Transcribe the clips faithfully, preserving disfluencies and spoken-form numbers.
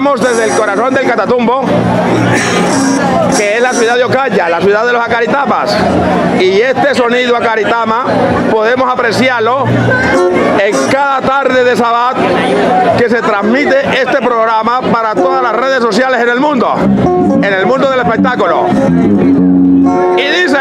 Estamos desde el corazón del Catatumbo, que es la ciudad de Ocaya, la ciudad de los acaritamas. Y este sonido acaritama podemos apreciarlo en cada tarde de Sabbat que se transmite este programa para todas las redes sociales en el mundo, en el mundo del espectáculo. Y dice...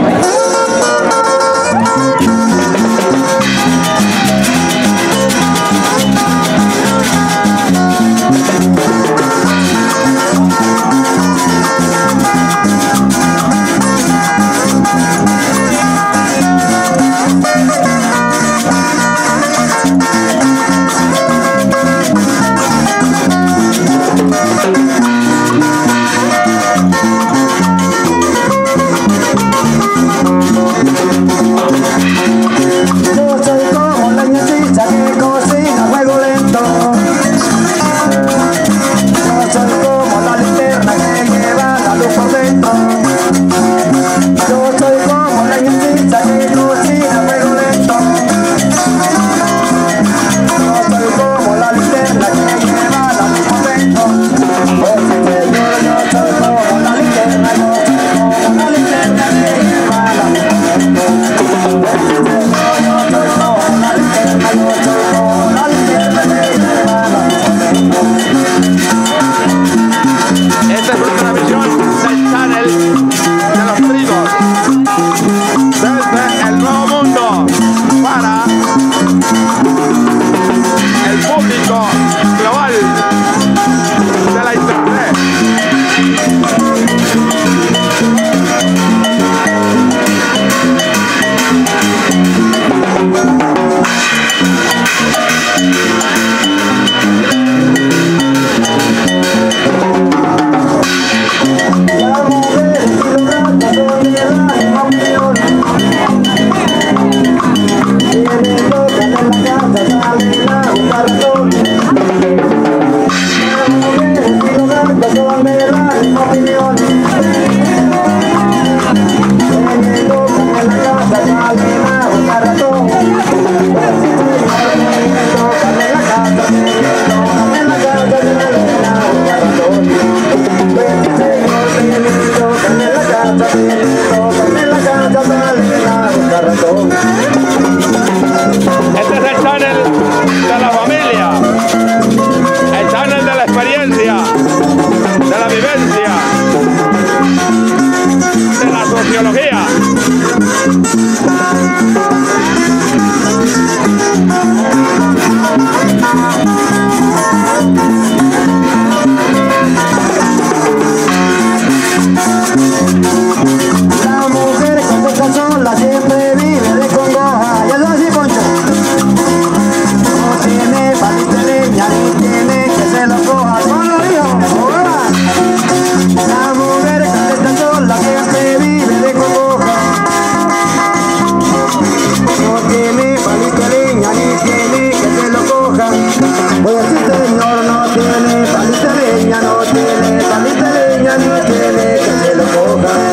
Este es el channel de la familia, el channel de la experiencia, de la vivencia, de la sociología. La mujer cuando está sola siempre vive de congoja. Y eso así, Poncho. No tiene palito de leña ni tiene que se lo coja. ¿Cómo lo dijo? La mujer cuando está sola siempre vive de congoja. No tiene palito de leña ni tiene que se lo coja. Pues sí, señor, no tiene palito de leña, no tiene palito de leña ni tiene que se lo coja.